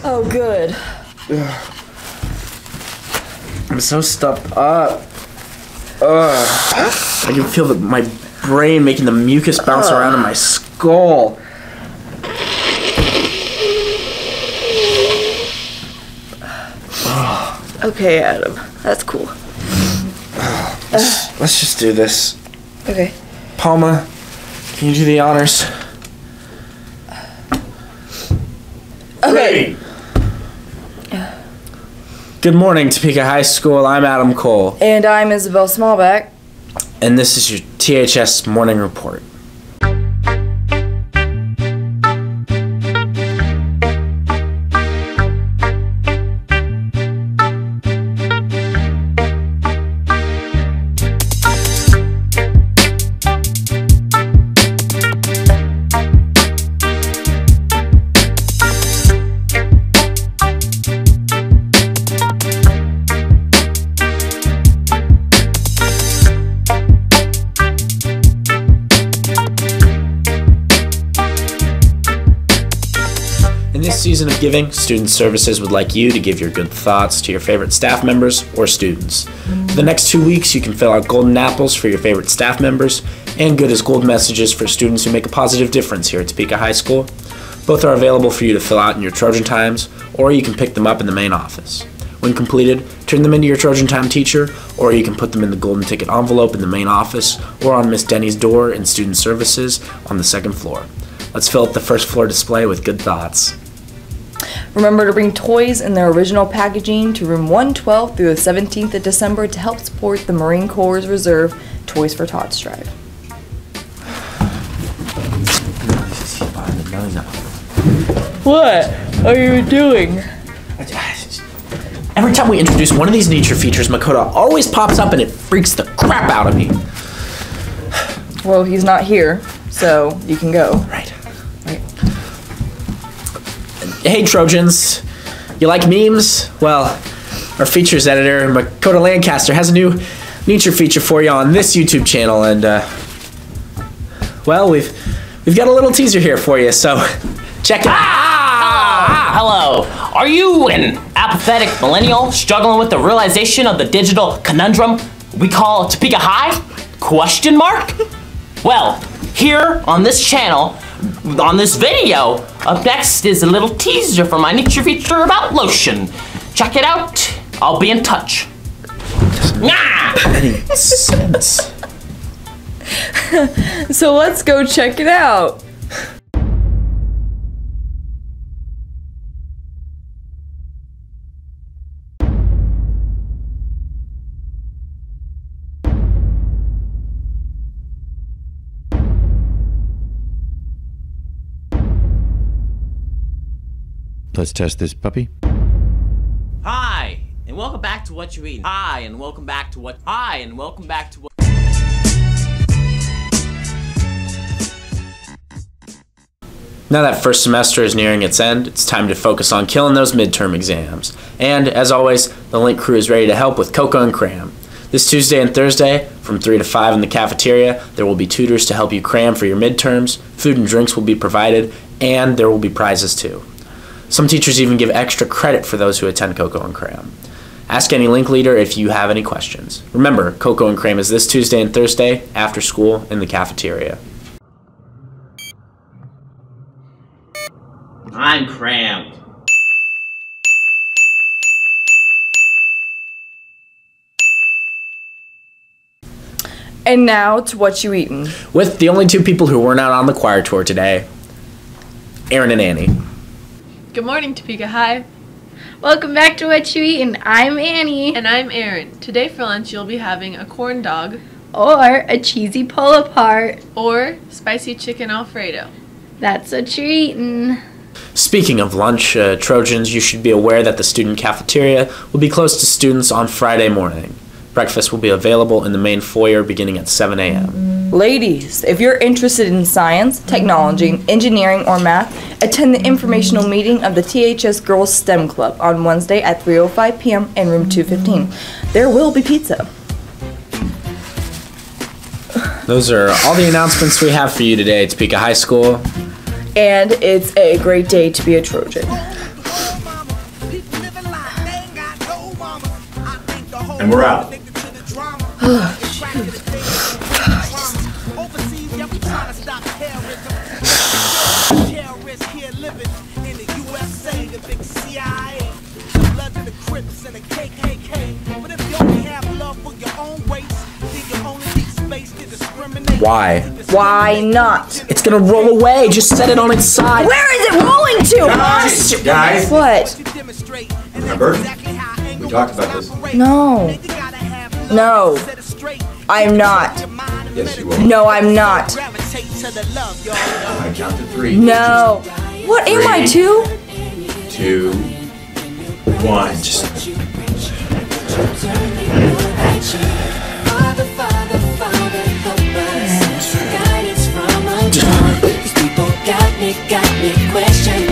Oh, good. I'm so stuffed up. I can feel my brain making the mucus bounce around in my skull. Okay, Adam. That's cool. Let's just do this. Okay. Palma, can you do the honors? Okay. Good morning, Topeka High School. I'm Adam Cole. And I'm Isabel Smallback. And this is your THS Morning Report. In this season of giving, Student Services would like you to give your good thoughts to your favorite staff members or students. For the next 2 weeks, you can fill out golden apples for your favorite staff members and good as gold messages for students who make a positive difference here at Topeka High School. Both are available for you to fill out in your Trojan Times, or you can pick them up in the main office. When completed, turn them into your Trojan Time teacher, or you can put them in the golden ticket envelope in the main office or on Miss Denny's door in Student Services on the second floor. Let's fill up the first floor display with good thoughts. Remember to bring toys in their original packaging to room 112 through the 17th of December to help support the Marine Corps Reserve Toys for Tots drive. What are you doing? Every time we introduce one of these nature features, Makoto always pops up and it freaks the crap out of me. Well, he's not here, so you can go. Right. Hey Trojans, you like memes? Well, our features editor, Makoto Lancaster, has a new nature feature for you on this YouTube channel, and well, we've got a little teaser here for you, so check it out. Hello. Are you an apathetic millennial struggling with the realization of the digital conundrum we call Topeka High? Question mark? Well, here on this channel, on this video, up next is a little teaser for my nature feature about lotion. Check it out. I'll be in touch. Any sense? So let's go check it out. Let's test this puppy. Hi, and welcome back to What You Eat. Hi, and welcome back to what. Hi, and welcome back to what. Now that first semester is nearing its end, it's time to focus on killing those midterm exams. And, as always, the Link crew is ready to help with Cocoa and Cram. This Tuesday and Thursday, from 3 to 5 in the cafeteria, there will be tutors to help you cram for your midterms, food and drinks will be provided, and there will be prizes too. Some teachers even give extra credit for those who attend Cocoa and Cram. Ask any Link leader if you have any questions. Remember, Cocoa and Cram is this Tuesday and Thursday after school in the cafeteria. I'm crammed. And now to What You Eatin'. With the only two people who weren't out on the choir tour today, Aaron and Annie. Good morning, Topeka High. Welcome back to What You Eatin'. I'm Annie. And I'm Erin. Today for lunch you'll be having a corn dog Or a cheesy pull-apart. or spicy chicken Alfredo. That's what you're eating. Speaking of lunch, Trojans, you should be aware that the student cafeteria will be closed to students on Friday morning. Breakfast will be available in the main foyer beginning at 7 a.m. Ladies, if you're interested in science, technology, engineering, or math, attend the informational meeting of the THS Girls STEM Club on Wednesday at 3:05 p.m. in room 215. There will be pizza. Those are all the announcements we have for you today at Topeka High School. And it's a great day to be a Trojan. And we're out. Why? Why not? It's gonna roll away. Just set it on its side. Where is it rolling to? Guys, What? remember? We talked about this. No. No. I'm not. Yes, you will. No, I'm not. I count to 3. No. What am I, 2? 2, 1. Guidance from above. These people got me questioning.